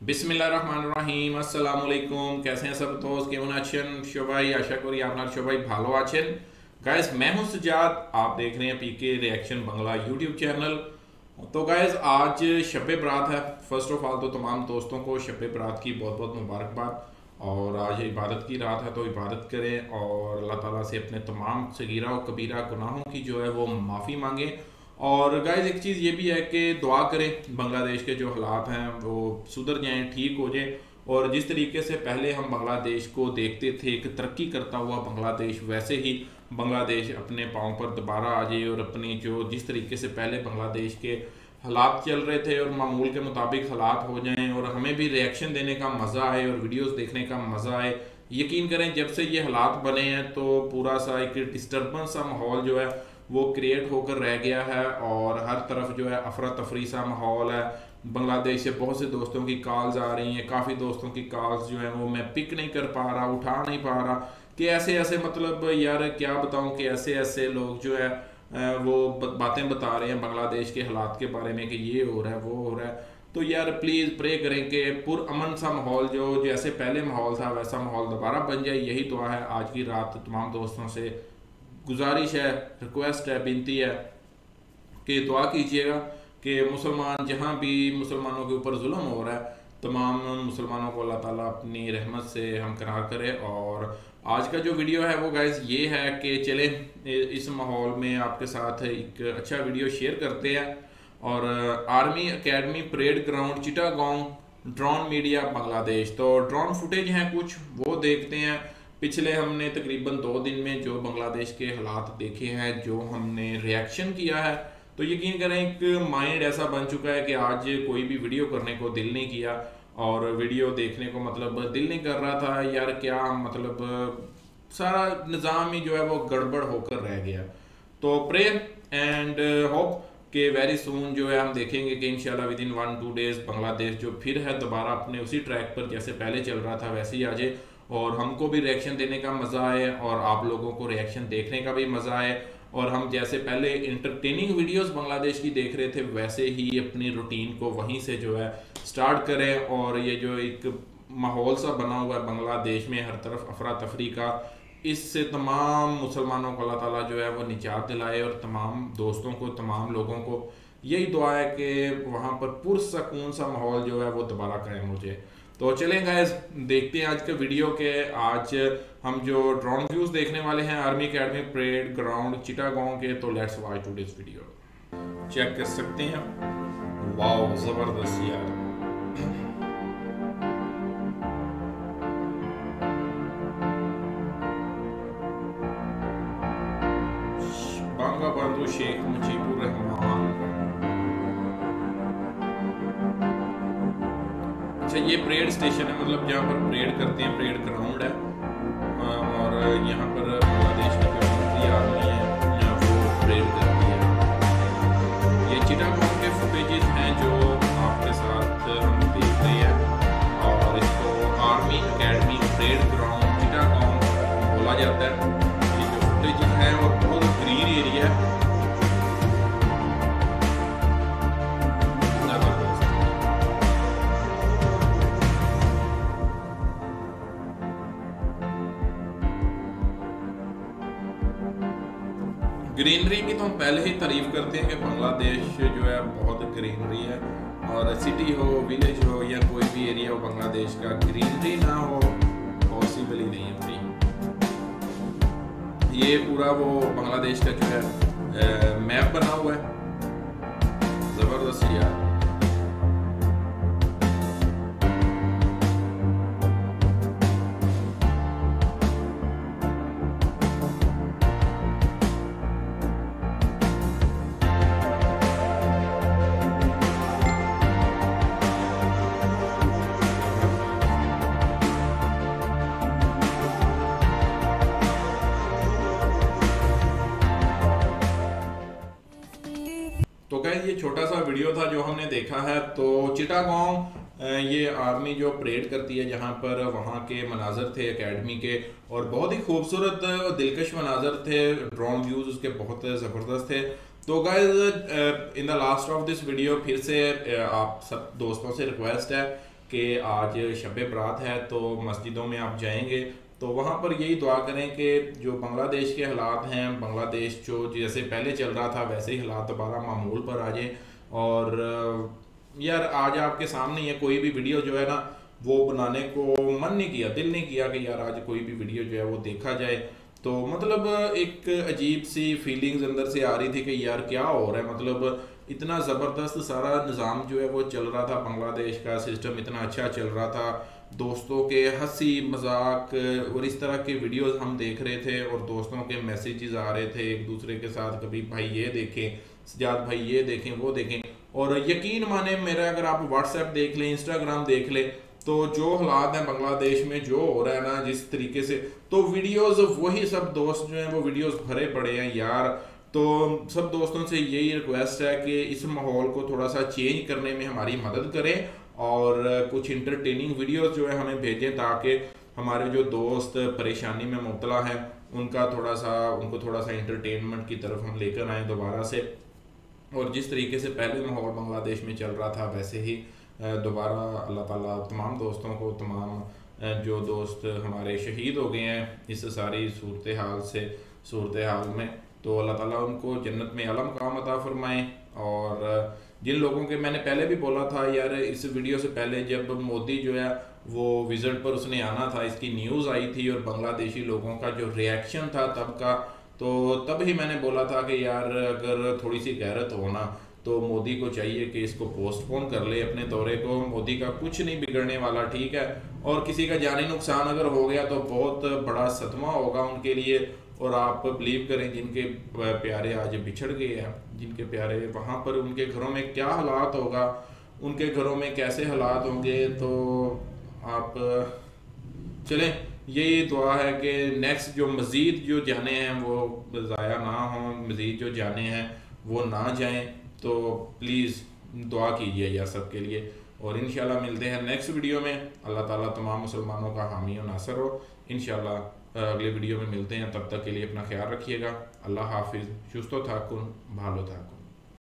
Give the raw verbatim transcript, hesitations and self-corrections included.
बिस्मिल्लाहिर्रहमानिर्रहीम अस्सलाम वालेकुम। कैसे हैं सब दोस्त? केमन आछन সবাই? आशा करी আপনার সবাই ভালো আছেন। गाइस मैं हूं सजाद, आप देख रहे हैं PK reaction Bangla YouTube channel. तो गाइस आज शब बरात है। फर्स्ट ऑफ ऑल तो तमाम दोस्तों को शब बरात की बहुत बहुत मुबारकबाद। और आज इबादत की रात है तो इबादत करें और अल्लाह ताला से अपने तमाम सगीरा और कबीरा गुनाहों की जो है वो माफ़ी मांगें। और गाइस एक चीज़ ये भी है कि दुआ करें बांग्लादेश के जो हालात हैं वो सुधर जाएं, ठीक हो जाएं। और जिस तरीके से पहले हम बांग्लादेश को देखते थे एक तरक्की करता हुआ बांग्लादेश, वैसे ही बांग्लादेश अपने पाँव पर दोबारा आ जाए और अपनी जो जिस तरीके से पहले बांग्लादेश के हालात चल रहे थे और मामूल के मुताबिक हालात हो जाएं और हमें भी रिएक्शन देने का मज़ा आए और वीडियोस देखने का मज़ा आए। यकीन करें जब से ये हालात बने हैं तो पूरा सा एक डिस्टर्बेंस सा माहौल जो है वो क्रिएट होकर रह गया है और हर तरफ जो है अफरा तफरी सा माहौल है। बांग्लादेश से बहुत से दोस्तों की कॉल्स आ रही हैं, काफ़ी दोस्तों की कॉल्स जो है वो मैं पिक नहीं कर पा रहा, उठा नहीं पा रहा कि ऐसे ऐसे मतलब यार क्या बताऊं कि ऐसे ऐसे लोग जो है वो बातें बता रहे हैं बांग्लादेश के हालात के बारे में कि ये हो रहा है वो हो रहा है। तो यार प्लीज़ प्रे करें कि पुरअमन सा माहौल जो जैसे पहले माहौल था वैसा माहौल दोबारा बन जाए। यही दुआ है आज की रात तमाम दोस्तों से गुजारिश है, रिक्वेस्ट है, विनती है कि दुआ कीजिएगा कि मुसलमान जहाँ भी मुसलमानों के ऊपर जुल्म हो रहा है तमाम मुसलमानों को अल्लाह ताला अपनी रहमत से हमकनार करे। और आज का जो वीडियो है वो गाइस ये है कि चले इस माहौल में आपके साथ एक अच्छा वीडियो शेयर करते हैं। और army academy parade ground Chittagong drone media Bangladesh, तो ड्रोन फुटेज हैं कुछ वो देखते हैं। पिछले हमने तकरीबन दो दिन में जो बांग्लादेश के हालात देखे हैं, जो हमने रिएक्शन किया है, तो यकीन करें एक माइंड ऐसा बन चुका है कि आज कोई भी वीडियो करने को दिल नहीं किया और वीडियो देखने को मतलब दिल नहीं कर रहा था यार, क्या मतलब सारा निज़ाम ही जो है वो गड़बड़ होकर रह गया। तो प्रे एंड होप कि वेरी सून जो है हम देखेंगे कि इंशाल्लाह within one two days Bangladesh जो फिर है दोबारा अपने उसी ट्रैक पर जैसे पहले चल रहा था वैसे ही आ जाए और हमको भी रिएक्शन देने का मज़ा आए और आप लोगों को रिएक्शन देखने का भी मज़ा आए और हम जैसे पहले इंटरटेनिंग वीडियोस बांग्लादेश की देख रहे थे वैसे ही अपनी रूटीन को वहीं से जो है स्टार्ट करें। और ये जो एक माहौल सा बना हुआ है बांग्लादेश में हर तरफ अफरा तफरी का, इससे तमाम मुसलमानों को अल्लाह ताला जो है वो निजात दिलाए और तमाम दोस्तों को तमाम लोगों को यही दुआ है कि वहाँ पर पुरसकून सा माहौल जो है वो दोबारा कायम हो जाए। तो चलें गाइस देखते हैं आज के वीडियो के। आज हम जो ड्रोन व्यूज देखने वाले हैं army academy parade ground Chittagong के, तो let's watch today's video. Check कर सकते हैं, वाओ जबरदस्त यार। बांगा बंधु शेख मुजीबुर रहमान। अच्छा ये परेड स्टेशन है, मतलब जहाँ पर परेड करते हैं, परेड ग्राउंड है और यहाँ पर बांग्लादेश की जो मिलिट्री आर्मी है यहाँ वो परेड करती है। ये चिटागोंग के फुटेजेस हैं जो आपके साथ हम देख रहे हैं और इसको army academy parade ground Chittagong बोला जाता है। ये जो फुटेजेस हैं और बहुत ग्रीन एरिया है। ग्रीनरी की तो हम पहले ही तारीफ करते हैं कि बांग्लादेश जो है बहुत ग्रीनरी है और सिटी हो विलेज हो या कोई भी एरिया हो बांग्लादेश का ग्रीनरी ना हो पॉसिबल ही नहीं है भाई। ये पूरा वो बांग्लादेश का जो है मैप बना हुआ है, जबरदस्त यार। तो गाइस ये छोटा सा वीडियो था जो हमने देखा है। तो चिटागोंग ये आर्मी जो परेड करती है जहाँ पर वहाँ के मनाजर थे एकेडमी के और बहुत ही खूबसूरत दिलकश मनाजर थे, ड्रोन व्यूज उसके बहुत ज़बरदस्त थे। तो guys in the last of this video फिर से uh, आप सब दोस्तों से रिक्वेस्ट है कि आज शब बारात है तो मस्जिदों में आप जाएंगे तो वहाँ पर यही दुआ करें कि जो बांग्लादेश के हालात हैं, बांग्लादेश जो जैसे पहले चल रहा था वैसे ही हालात दोबारा मामूल पर आ जाए। और यार आज आपके सामने ये कोई भी वीडियो जो है ना वो बनाने को मन नहीं किया, दिल नहीं किया कि यार आज कोई भी वीडियो जो है वो देखा जाए। तो मतलब एक अजीब सी फीलिंग्स अंदर से आ रही थी कि यार क्या हो रहा है, मतलब इतना ज़बरदस्त सारा निज़ाम जो है वो चल रहा था, बांग्लादेश का सिस्टम इतना अच्छा चल रहा था, दोस्तों के हंसी मजाक और इस तरह के वीडियोस हम देख रहे थे और दोस्तों के मैसेजेस आ रहे थे एक दूसरे के साथ, कभी भाई ये देखें, सजाद भाई ये देखें वो देखें। और यकीन माने मेरा अगर आप व्हाट्सएप देख लें, इंस्टाग्राम देख लें, तो जो हालात हैं बांग्लादेश में जो हो रहा है ना जिस तरीके से, तो वीडियोस वही सब दोस्त जो हैं वो वीडियोस भरे पड़े हैं यार। तो सब दोस्तों से यही रिक्वेस्ट है कि इस माहौल को थोड़ा सा चेंज करने में हमारी मदद करें और कुछ इंटरटेनिंग वीडियोस जो है हमें भेजें ताकि हमारे जो दोस्त परेशानी में मुब्तला हैं उनका थोड़ा सा उनको थोड़ा सा इंटरटेनमेंट की तरफ हम लेकर आएँ दोबारा से। और जिस तरीके से पहले माहौल बांग्लादेश में चल रहा था वैसे ही दोबारा अल्लाह ताला तमाम दोस्तों को, तमाम जो दोस्त हमारे शहीद हो गए हैं इस सारी सूरत हाल से सूरत हाल में, तो अल्लाह ताला उनको जन्नत में आला मकाम अता फरमाएं। और जिन लोगों के मैंने पहले भी बोला था यार इस वीडियो से पहले जब मोदी जो है वो विज़िट पर उसने आना था, इसकी न्यूज़ आई थी और बांग्लादेशी लोगों का जो रिएक्शन था तब का, तो तब ही मैंने बोला था कि यार अगर थोड़ी सी गैरत हो ना तो मोदी को चाहिए कि इसको पोस्टपोन कर ले अपने दौरे को। मोदी का कुछ नहीं बिगड़ने वाला, ठीक है, और किसी का जानी नुकसान अगर हो गया तो बहुत बड़ा सदमा होगा उनके लिए। और आप बिलीव करें जिनके प्यारे आज बिछड़ गए हैं, जिनके प्यारे वहाँ पर उनके घरों में क्या हालात होगा, उनके घरों में कैसे हालात होंगे। तो आप चलें यही दुआ है कि नेक्स्ट जो मज़ीद जो जाने हैं वो ज़ाया ना हों, मज़ीद जो जाने हैं वो ना जाएं। तो प्लीज़ दुआ कीजिए यार सबके लिए। और इंशाल्लाह मिलते हैं नेक्स्ट वीडियो में। अल्लाह ताला तमाम मुसलमानों का हामी और नासर हो। इंशाल्लाह अगले वीडियो में मिलते हैं, तब तक के लिए अपना ख्याल रखिएगा। अल्लाह हाफिज़। चुस्तो थाकुन भालो थाकुन।